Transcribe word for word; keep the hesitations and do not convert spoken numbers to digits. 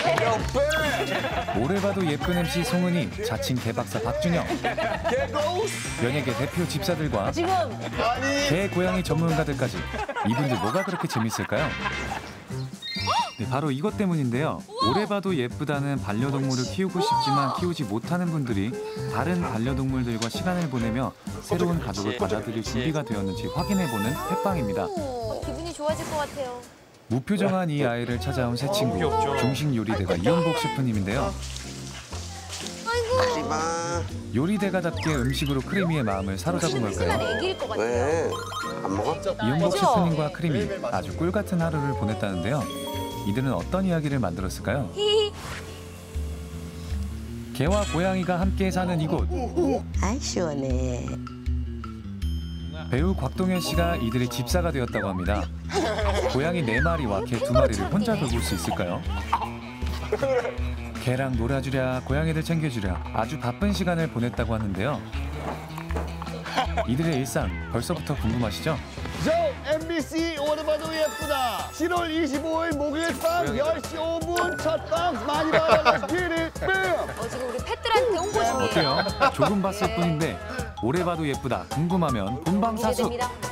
오래 봐도 예쁜 엠씨 송은이, 자칭 개박사 박준영, 연예계 대표 집사들과 지금 개 고양이 전문가들까지 이분들 뭐가 그렇게 재밌을까요? 네, 바로 이것 때문인데요. 오래 봐도 예쁘다는 반려동물을 키우고 싶지만 키우지 못하는 분들이 다른 반려동물들과 시간을 보내며 새로운 가족을 받아들일 준비가 되었는지 확인해보는 햇빵입니다. 어, 기분이 좋아질 것 같아요. 무표정한 이 아이를 찾아온 새 친구, 중식 요리대가 이현복 셰프님인데요. 아이고. 요리대가답게 음식으로 크리미의 마음을 사로잡은 걸까요? 애기일 것 같아요. 왜? 안 먹어? 이현복 그죠? 셰프님과 크리미 아주 꿀같은 하루를 보냈다는데요. 이들은 어떤 이야기를 만들었을까요? 히히. 개와 고양이가 함께 사는 이곳. 아이 시원해. 배우 곽동현 씨가 이들의 집사가 되었다고 합니다. 고양이 네 마리와 개 두 마리를 혼자 돌볼 수 있을까요? 개랑 놀아주랴, 고양이들 챙겨주랴 아주 바쁜 시간을 보냈다고 하는데요. 이들의 일상 벌써부터 궁금하시죠? 저 엠비씨 오래 봐도 예쁘다. 칠월 이십오일 목요일 밤 열 시 오 분 첫 방 많이 봐요. 기릿 빔. 어, 지금 우리 펫들한테 홍보 중이에요. 어때요? 조금 봤을 뿐인데 오래 봐도 예쁘다 궁금하면 본방사수. 기대됩니다.